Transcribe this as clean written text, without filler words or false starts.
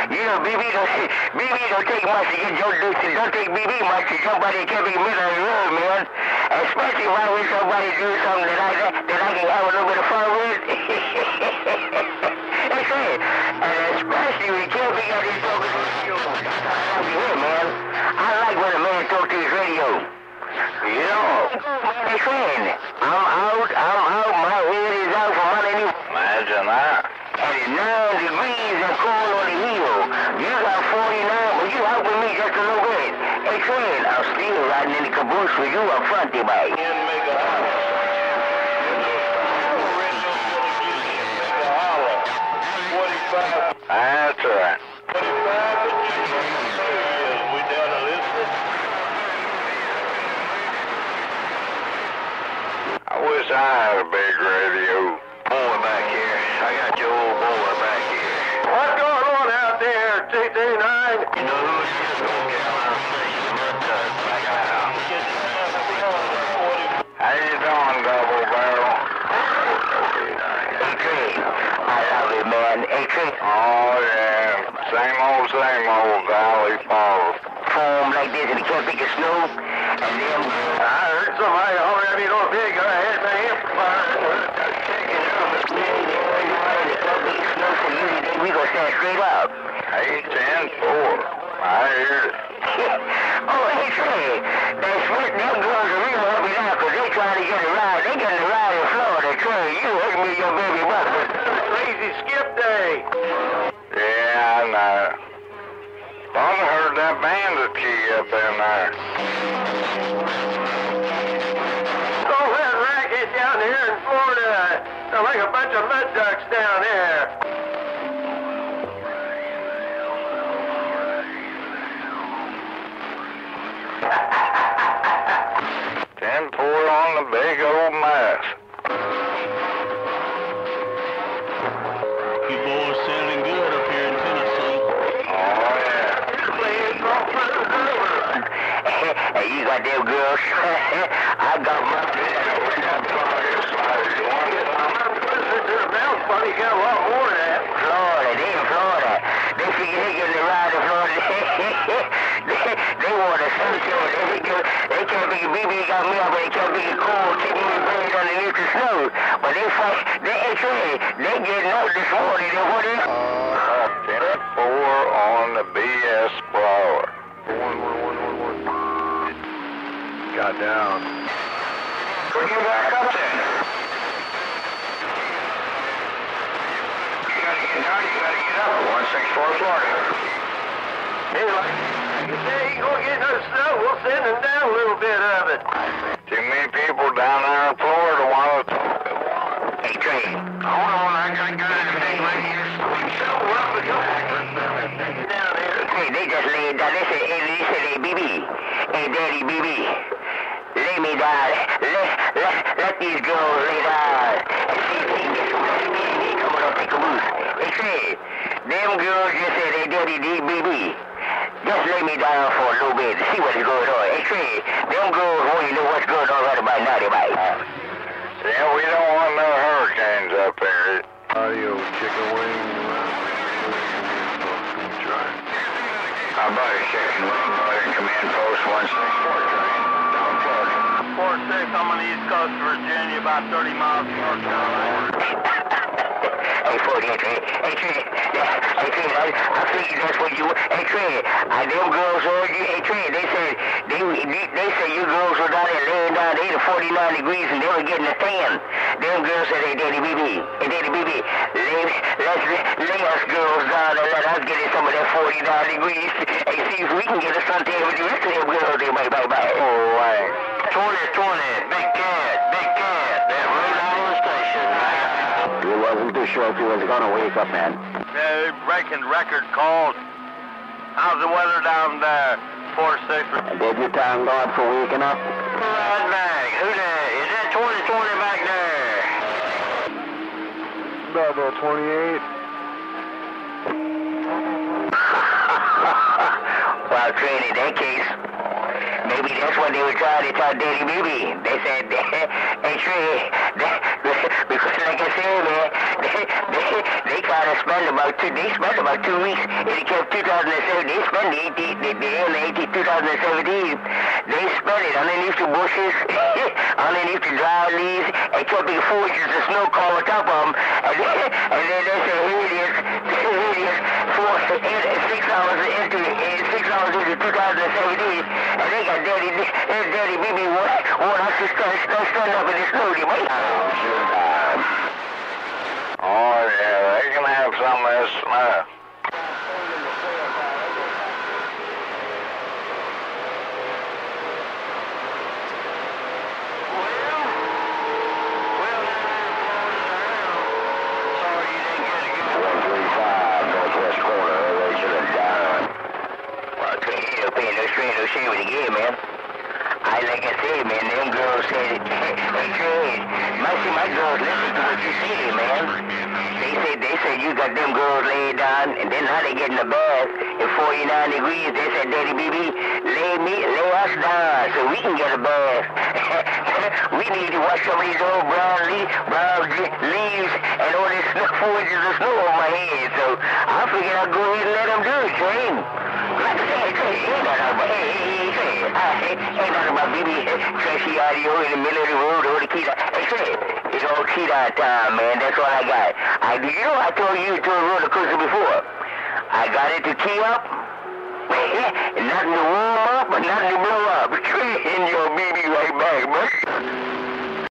You know, BB don't take much to get your deuce. Don't take BB much to somebody can't be middle of the road, man. Especially if I wish somebody do something that I can have a little bit of fun with. That's it. And especially when you can't be at his talking to radio. That's here, man. I like when a man talks to his radio. You know, hey friend, I'm out, my head is out from underneath. Imagine that. And it's 9 degrees and cold on the hill. You got 49, but you out with me just a little bit. Hey friend, I'm still riding in the caboose with you up front, there, mate. That's right. I wish I had a big radio. Boy back here. I got your old boy back here. What's going on out there, TT9? You know who's just going to get on station back out. How you doing, Double Barrel? Hey Trey, I love it, man. Hey Trey. Oh, yeah. Same old Valley Falls. Form like this and it can't pick a snow. And then I heard somebody holler at me, don't big. I had my amplifier. We gonna stand straight up. 8-10-4. I hear it. Oh, hey Trey, them girls are real happy now because they trying to get a ride. They getting a ride in Florida. Trey, you hurt me, your baby mother. Crazy skip day. Yeah, I know. Thought I heard that bandit key up in there. All that racket down here in Florida. They're like a bunch of mud ducks down there. On the big old mess. You boys sounding good up here in Tennessee. Oh, yeah. Hey, you got them girls. I got my... Funny, got a lot more of that. Florida, they in Florida. They figure they getting a ride in Florida. They want a sunset. They can't be BB got me up, but they can't be cold, keeping me buried underneath the snow. But they fight, they getting out this morning. They what is? 10-4 on the BS blower. Got down. Bring you back up then. You gotta get up. 164 Florida. Hey, you say you gonna get no snow, we'll send them down a little bit of it. Too many people down there in Florida want to talk at once. Hey, Trey. Hold on, I got a thing right here. Down there. Hey, they just laid down. They said, hey, BB. Hey, Daddy, BB. Lay me down. Let these girls lay down. And see if they can get some rest. They coming up the caboose. Hey, Trey. Them girls just said, hey, Daddy, BB. Just lay me down for a little bit to see what's going on. Hey, Trey, them girls want you know what's going on right about now, they might. Yeah, we don't want no hurricanes up here. Audio chicken wing. How about a chicken wing? Command post 164 train. Down Florida. 4-6, I'm on the east coast of Virginia, about 30 miles from North Carolina. Hey, 48, Trey. Hey, Trey. Hey, Trey, I figured that's what you... Hey, Trey, them girls heard you. Hey, Trey, they said you girls were down there laying down there to 49 degrees and they were getting a tan. Them girls said, hey, Daddy BB. Hey, Daddy BB, let's lay us girls down and let us get in some of that 49 degrees. Hey, see if we can get a suntan with the rest of them girls. They might. Oh, right. 2020, Big Cat. That Rhode Island station. He wasn't too sure if he was going to wake up, man. Yeah, breaking record calls. How's the weather down there? 4-6. Did you thank God for waking up? Right back. Who that? Is that 2020 back there? About 28. Well, Trey, in that case, maybe that's what they were trying to tell Daddy BB. They said, hey, Trey, Because like I said, man, they kind of spent about 2 weeks. It kept 2007. They spent the end of 2017. They spent it underneath the bushes, underneath the dry leaves, and kept big 4 inches of snow come on top of them. And then they said, here it is, 6 hours into 2017, and they got Daddy BB want us to stand up in the snow, you might. Oh, yeah, they can have some of this snow. No shame with the game, man. Like I said, man, them girls said, hey, Trey, my girls listen to what you say, man. They said you got them girls laid down, and then now they get in the bath at 49 degrees. They said, Daddy BB, lay us down so we can get a bath. We need to wash some of these old brown leaves and all this 4 inches of snow on my head. So I figured I'd go ahead and let them do it, Train. Like I said, Trey, ain't nothing about BB trashy audio in the middle of the road or the key. Hey, Trey, it's all key down time, man. That's all I got. You know I told you to a roller coaster before. I got it to key up. Nothing to warm up, but nothing to blow up. Trey, and your BB right back, man.